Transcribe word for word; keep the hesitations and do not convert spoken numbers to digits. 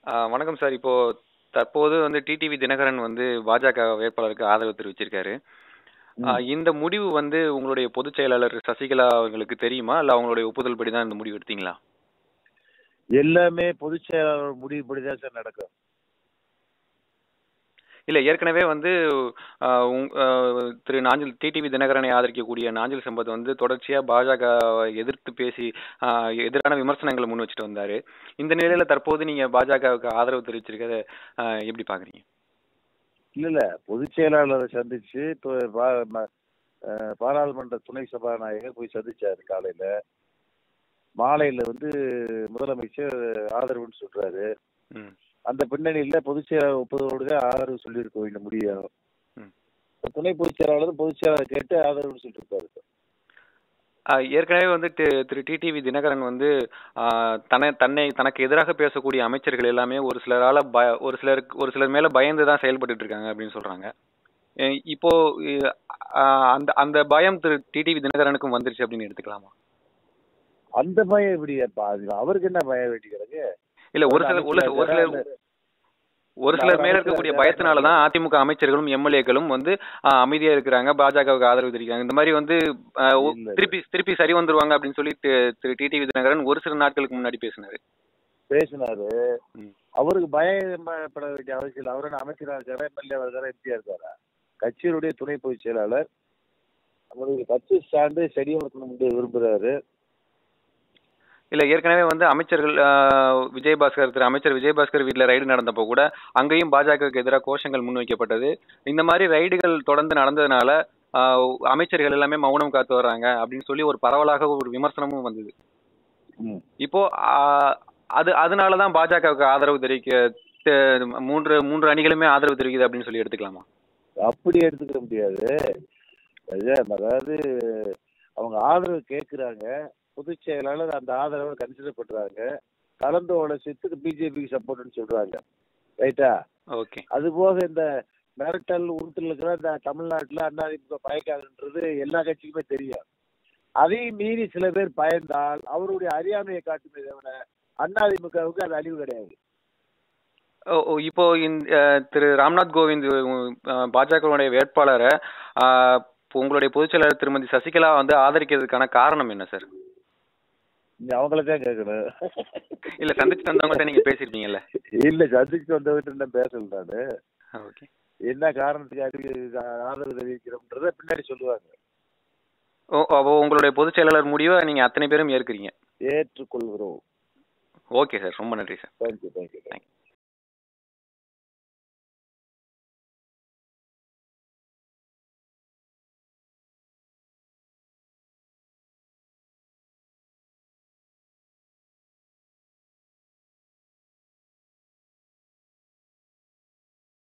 ஆ, வணக்கம் சார். இப்போ தற்போது வந்து டிடிவி தினகரன் வந்து பாஜக வேட்பாளருக்கு ஆதரவு தெரிவிச்சிருக்காரு. ஆ, ம். இந்த முடிவு வந்து உங்களுடைய பொதுச் செயலாளர் சசிகலா அவர்களுக்கு தெரியுமா? இல்ல அவங்களுடைய ஒப்புதல் படி தான் இந்த முடிவு எடுத்தீங்களா? எல்லாமே பொதுச் செயலாளர் முடிவுபடி தான் சார் நடக்கும். இல்ல ஏற்கனவே வந்து ஆ, உங்- ஆ, திரு நாஞ்சில் டிடிவி தினகரனை ஆதரிக்கக்கூடிய நாஞ்சில் சம்பத் வந்து தொடர்ச்சியா பாஜகவை எதிர்த்து பேசி ஆ, எதிரான விமர்சனங்களை முன் வச்சுட்டு வந்தாரு. இந்த நிலையில தற்போது நீங்க பாஜகவுக்கு ஆதரவு தெரிவிச்சிருக்கிறத ஆ, எப்படி பாக்குறீங்க? இல்ல இல்ல பொதுச் செயலாளரை சந்திச்சு இப்போ பா- ம- அஹ் பாராளுமன்ற துணை சபாநாயகர் போய் சந்திச்சாரு காலையில. மாலையில வந்து முதலமைச்சர் ஆதரவுன்னு சொல்றாரு. ம். அந்த பின்னணியில பொதுச் செயலாளர் ஒப்புதலோடு தான் ஆதரவு சொல்லியிருக்க வேண்டும் முடியும். ம். துணை பொதுச் செயலாளர் பொதுச் செயலாளர் கேட்டு ஆதரவுன்னு சொல்லியிருக்காரு. ஆ, ஏற்கனவே வந்து தி- திரு டிடிவி தினகரன் வந்து ஆ, தன்னை தன்னை தனக்கு எதிராக பேசக்கூடிய அமைச்சர்கள் எல்லாமே ஒரு சிலரால ப ஒரு சிலருக்கு ஒரு சிலர் மேல பயந்து தான் செயல்பட்டுட்டு இருக்காங்க அப்படின்னு சொல்றாங்க. எ, இப்போ இ, ஆ, அந்த அந்த பயம் திரு டிடிவி தினகரனுக்கும் வந்துருச்சு அப்படின்னு எடுத்துக்கலாமா? அந்த பயம் எப்படி அப்ப அது அவருக்கு என்ன பயம் வேண்டி கிடக்கு? இல்ல ஒரு அவர் சிலர் ஒரு அமைச்சரா சில- ஒரு இருக்காரா? சிலர் இல்ல ஒரு இல்ல சிலர் அவர் மேல அமைச்சரா இருக்கக்கூடிய இருக்காரா என்ன பயத்தினால தான் இருக்காரு? அதிமுக அமைச்சர்களும் எம்எல்ஏக்களும் வந்து ஆ, அமைதியா இருக்கிறாங்க, பாஜகவுக்கு ஆதரவு தெரிவிக்கிறாங்க. இந்த மாதிரி வந்து ஆ, ஒ- இல்ல இல்ல திருப்பி திருப்பி சரி வந்துருவாங்க அப்படின்னு சொல்லி தி- திரு டிடிவி தினகரன் ஒரு சில நாட்களுக்கு முன்னாடி பேசினாரு. பேசினாரு. ம். அவருக்கு பயப்பட வேண்டிய அவசியம் இல்லை. அவரோட அமைச்சராக இருக்காரா, எம்எல்ஏ இருக்காரா, எம்பியா இருக்காரா? கட்சியினுடைய துணை பொதுச் செயலாளர் அவருடைய கட்சி ஸ்டாண்டு செடியவர்க்கணும் விரும்புறாரு. இல்ல ஏற்கனவே வந்து அமைச்சர்கள் ஆ, விஜயபாஸ்கர் திரு அமைச்சர் விஜயபாஸ்கர் வீட்ல ரைடு நடந்தப்போ கூட அங்கேயும் பாஜகவுக்கு எதிராக கோஷங்கள் முன்வைக்கப்பட்டது. இந்த மாதிரி ரைடுகள் தொடர்ந்து நடந்ததுனால ஆ, அமைச்சர்கள் எல்லாமே மௌனம் காத்து வர்றாங்க அப்படின்னு சொல்லி ஒரு பரவலாக ஒரு விமர்சனமும் வந்தது. ம். இப்போ ஆ, அது அதனாலதான் பாஜகவுக்கு ஆதரவு தெரிவிக்க தெ- மூன்று மூன்று அணிகளுமே ஆதரவு தெரிவிக்குது அப்படின்னு சொல்லி எடுத்துக்கலாமா? அப்படி எடுத்துக்க முடியாது. அது- அதாவது அவங்க ஆதரவு கேட்கிறாங்க. பொதுச் செயலாளர் அந்த ஆதரவை கன்சிடர் பண்றாங்க. கலந்து ஆலோசித்து பிஜேபிக்கு சப்போர்ட்னு சொல்றாங்க. ரைட்டா? ஓகே. அது போக இந்த மிரட்டல் உருட்டல் இருக்கிற இந்த தமிழ்நாட்டில் அதிமுக பயக்காதுன்றது எல்லா கட்சிக்குமே தெரியும். அதையும் மீறி சில பேர் பயந்தால் அவருடைய அறியாமையை காட்டுமே தவிர அதிமுகவுக்கு அது அழிவு கிடையாது. ஓ, ஓ, இப்போ இந்த அஹ், திரு ராம்நாத் கோவிந்த் பாஜகவுடைய வேட்பாளரை ஆஹ், இப்போ உங்களுடைய பொதுச் செயலாளர் திருமதி சசிகலா வந்து ஆதரிக்கிறதுக்கான காரணம் என்ன சார்? நீ அவங்கள தான் கேட்கணும். இல்ல சந்திச்சு தந்தவங்கள்ட்ட நீங்க பேசிருப்பீங்கல்ல. இல்ல சந்திச்சு வந்தவங்கிட்ட என்ன பேசல நானு. ஓகே. என்ன காரணத்துக்கு அறிவி ஆதரவு தெரிவிக்கிறோம்ன்றத பின்னாடி சொல்லுவாங்க. ஓ, அப்போ உங்களுடைய பொதுச் செயலாளர் முடிவை நீங்க அத்தனை பேரும் ஏற்கிறீங்க. ஏற்றுக்கொள்கிறோம். ஓகே சார், ரொம்ப நன்றி சார். Thank you thank you. தேங்க்யூ.